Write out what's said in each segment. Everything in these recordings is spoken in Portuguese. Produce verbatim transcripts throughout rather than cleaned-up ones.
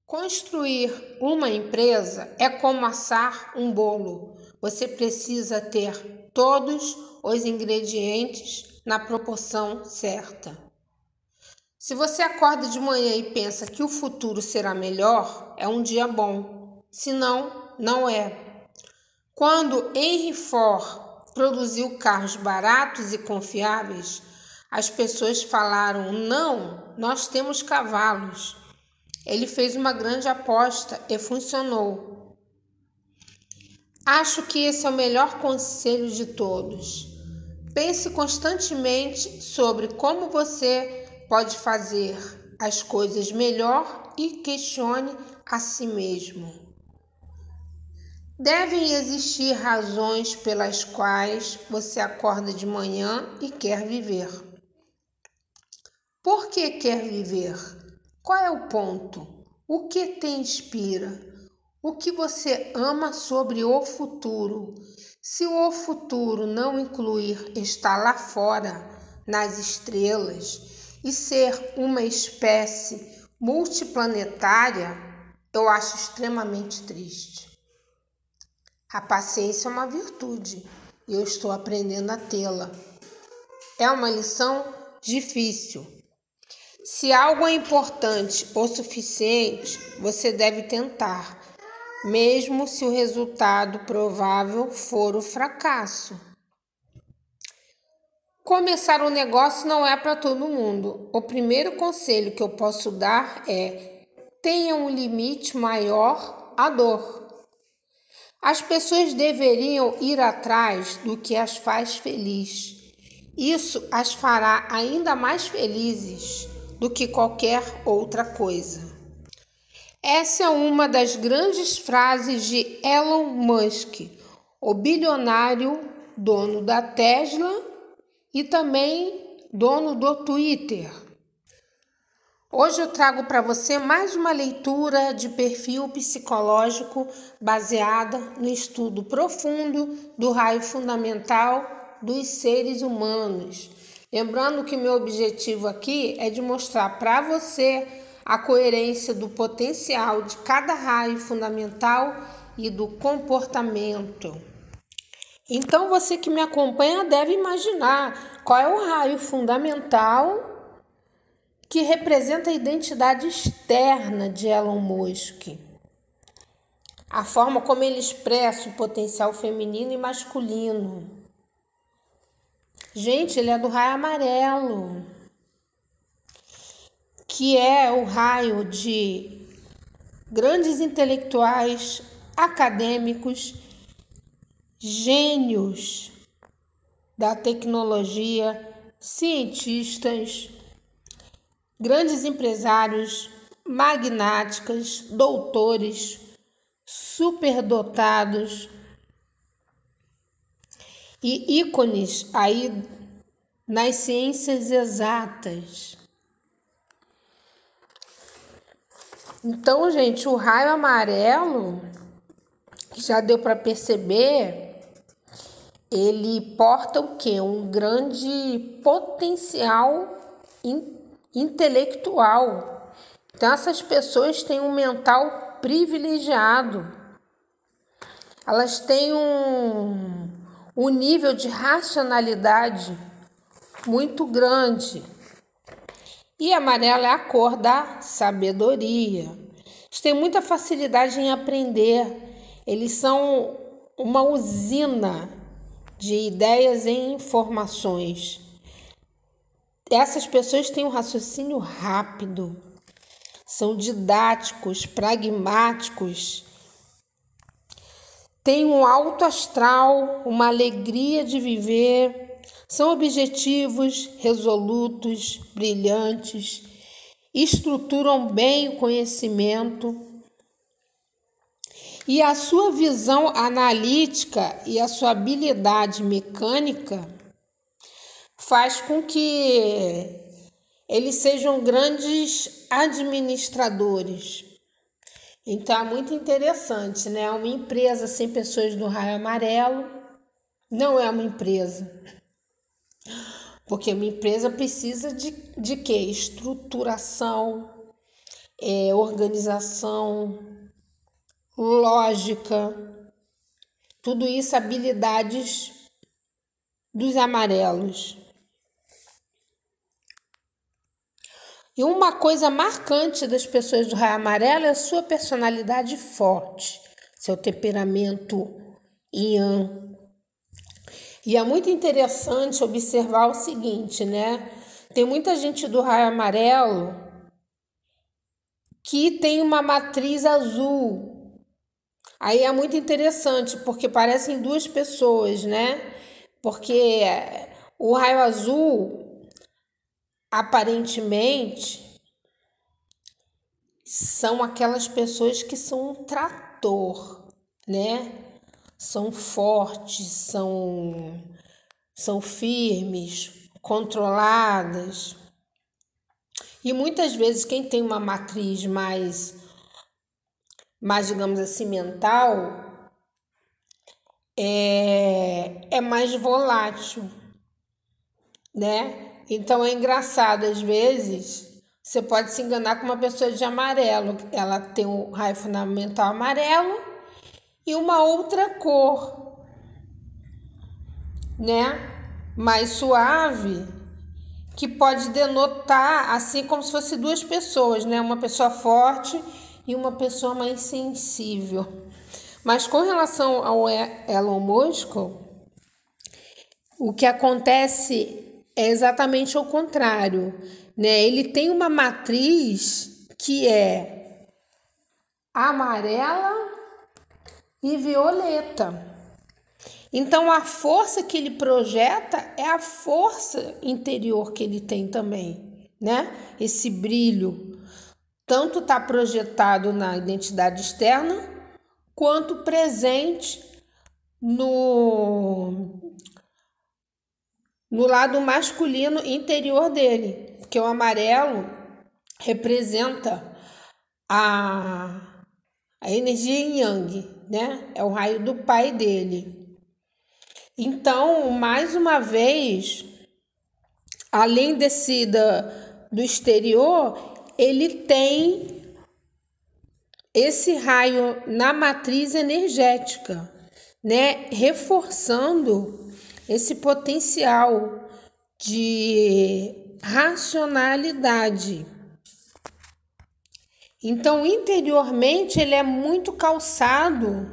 Construir uma empresa é como assar um bolo. Você precisa ter todos os ingredientes na proporção certa. Se você acorda de manhã e pensa que o futuro será melhor, é um dia bom. Se não, não é. Quando Henry Ford produziu carros baratos e confiáveis, as pessoas falaram: não, nós temos cavalos. Ele fez uma grande aposta e funcionou. Acho que esse é o melhor conselho de todos. Pense constantemente sobre como você pode fazer as coisas melhor e questione a si mesmo. Devem existir razões pelas quais você acorda de manhã e quer viver. Por que quer viver? Qual é o ponto? O que te inspira? O que você ama sobre o futuro? Se o futuro não incluir estar lá fora, nas estrelas, e ser uma espécie multiplanetária, eu acho extremamente triste. A paciência é uma virtude e eu estou aprendendo a tê-la. É uma lição difícil. Se algo é importante o suficiente, você deve tentar, mesmo se o resultado provável for o fracasso. Começar um negócio não é para todo mundo. O primeiro conselho que eu posso dar é: tenha um limite maior à dor. As pessoas deveriam ir atrás do que as faz feliz. Isso as fará ainda mais felizes do que qualquer outra coisa. Essa é uma das grandes frases de Elon Musk, o bilionário dono da Tesla e também dono do Twitter. Hoje eu trago para você mais uma leitura de perfil psicológico baseada no estudo profundo do raio fundamental dos seres humanos. Lembrando que meu objetivo aqui é de mostrar para você a coerência do potencial de cada raio fundamental e do comportamento. Então você que me acompanha deve imaginar qual é o raio fundamental que representa a identidade externa de Elon Musk. A forma como ele expressa o potencial feminino e masculino. Gente, ele é do raio amarelo, que é o raio de grandes intelectuais, acadêmicos, gênios da tecnologia, cientistas, grandes empresários, magnáticas, doutores, superdotados e ícones aí nas ciências exatas. Então, gente, o raio amarelo, que já deu para perceber, ele porta o quê? Um grande potencial in, intelectual. Então, essas pessoas têm um mental privilegiado. Elas têm um, um nível de racionalidade muito grande. E amarelo é a cor da sabedoria. Eles têm muita facilidade em aprender. Eles são uma usina de ideias e informações. Essas pessoas têm um raciocínio rápido, são didáticos, pragmáticos, têm um alto astral, uma alegria de viver, são objetivos, resolutos, brilhantes, estruturam bem o conhecimento e a sua visão analítica e a sua habilidade mecânica faz com que eles sejam grandes administradores. Então é muito interessante, né? Uma empresa sem pessoas do raio amarelo não é uma empresa. Porque uma empresa precisa de, de quê? Estruturação, é, organização, lógica, tudo isso habilidades dos amarelos. E uma coisa marcante das pessoas do raio amarelo é a sua personalidade forte, seu temperamento yin. E é muito interessante observar o seguinte, né? Tem muita gente do raio amarelo que tem uma matriz azul. Aí é muito interessante, porque parecem duas pessoas, né? Porque o raio azul, aparentemente, são aquelas pessoas que são um trator, né? São fortes, são, são firmes, controladas. E muitas vezes quem tem uma matriz mais, mais digamos assim, mental, é, é mais volátil, né? Então é engraçado, às vezes, você pode se enganar com uma pessoa de amarelo. Ela tem um raio fundamental amarelo e uma outra cor, né? Mais suave, que pode denotar assim como se fosse duas pessoas, né? Uma pessoa forte e uma pessoa mais sensível. Mas com relação ao Elon Musk, o que acontece é exatamente o contrário, né? Ele tem uma matriz que é amarela e violeta. Então, a força que ele projeta é a força interior que ele tem também, né? Esse brilho tanto está projetado na identidade externa quanto presente no no lado masculino interior dele, porque o amarelo representa a, a energia yang, né? É o raio do pai dele. Então, mais uma vez, além desse da, do exterior, ele tem esse raio na matriz energética, né? Reforçando esse potencial de racionalidade. Então, interiormente, ele é muito calçado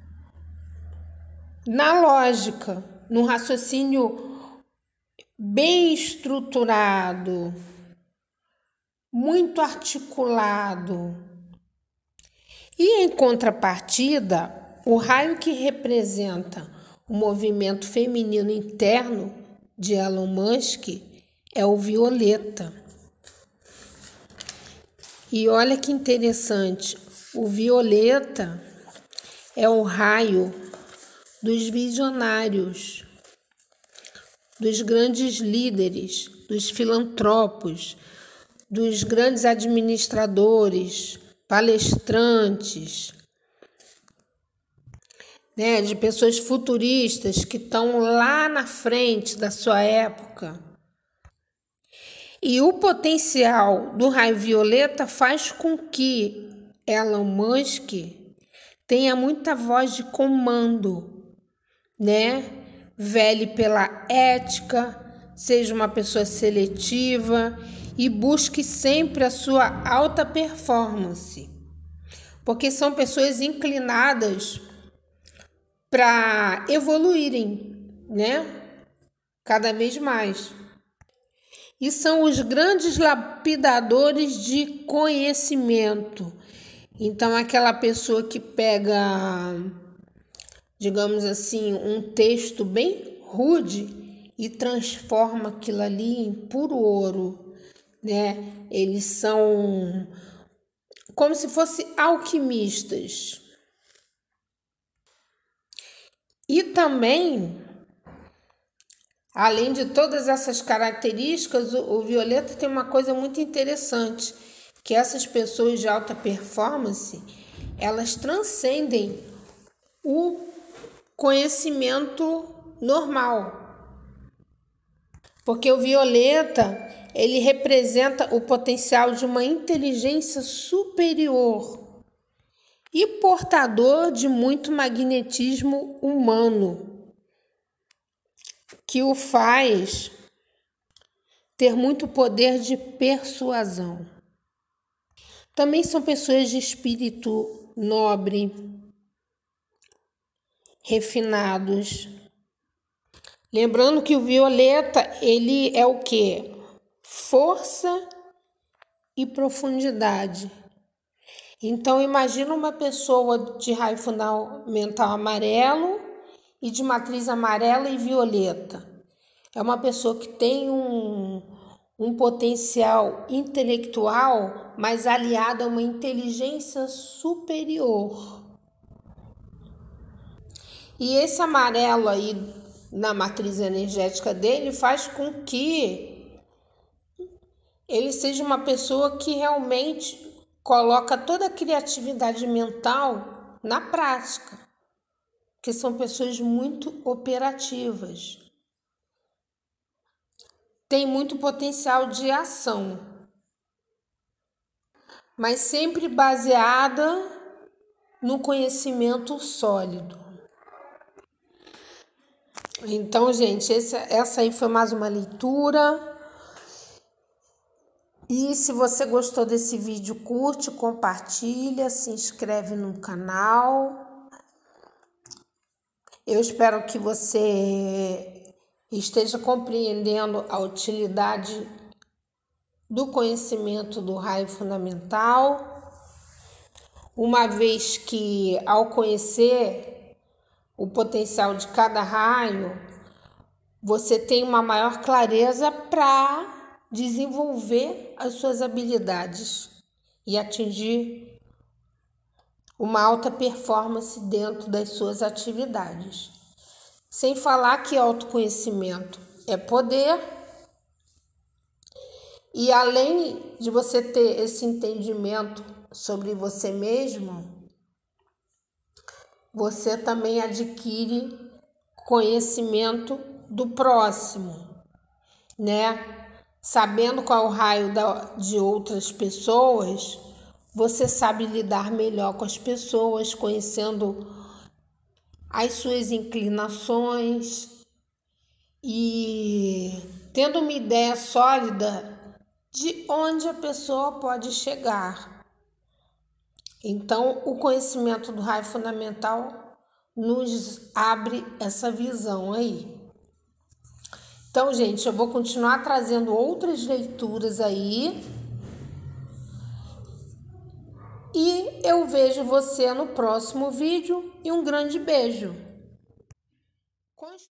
na lógica, num raciocínio bem estruturado, muito articulado. E, em contrapartida, o raio que representa o movimento feminino interno de Elon Musk é o violeta. E olha que interessante, o violeta é o raio dos visionários, dos grandes líderes, dos filantropos, dos grandes administradores, palestrantes, né, de pessoas futuristas que estão lá na frente da sua época. E o potencial do raio violeta faz com que Elon Musk tenha muita voz de comando, né? Vele pela ética, seja uma pessoa seletiva e busque sempre a sua alta performance, porque são pessoas inclinadas para evoluírem, né? Cada vez mais. E são os grandes lapidadores de conhecimento. Então, aquela pessoa que pega, digamos assim, um texto bem rude e transforma aquilo ali em puro ouro, né? Eles são como se fossem alquimistas. E também, além de todas essas características, o, o violeta tem uma coisa muito interessante, que essas pessoas de alta performance, elas transcendem o conhecimento normal. Porque o violeta, ele representa o potencial de uma inteligência superior e portador de muito magnetismo humano, que o faz ter muito poder de persuasão. Também são pessoas de espírito nobre, refinados. Lembrando que o violeta, ele é o quê? Força e profundidade. Então, imagina uma pessoa de raio fundamental amarelo e de matriz amarela e violeta. É uma pessoa que tem um, um potencial intelectual, mas aliado a uma inteligência superior. E esse amarelo aí na matriz energética dele faz com que ele seja uma pessoa que realmente coloca toda a criatividade mental na prática, que são pessoas muito operativas. Tem muito potencial de ação, mas sempre baseada no conhecimento sólido. Então, gente, esse, essa aí foi mais uma leitura. E se você gostou desse vídeo, curte, compartilha, se inscreve no canal. Eu espero que você esteja compreendendo a utilidade do conhecimento do raio fundamental, uma vez que, ao conhecer o potencial de cada raio, você tem uma maior clareza para desenvolver as suas habilidades e atingir uma alta performance dentro das suas atividades. Sem falar que autoconhecimento é poder, e além de você ter esse entendimento sobre você mesmo, você também adquire conhecimento do próximo, né? Sabendo qual é o raio de outras pessoas, você sabe lidar melhor com as pessoas, conhecendo as suas inclinações e tendo uma ideia sólida de onde a pessoa pode chegar. Então, o conhecimento do raio fundamental nos abre essa visão aí. Então, gente, eu vou continuar trazendo outras leituras aí. E eu vejo você no próximo vídeo e um grande beijo.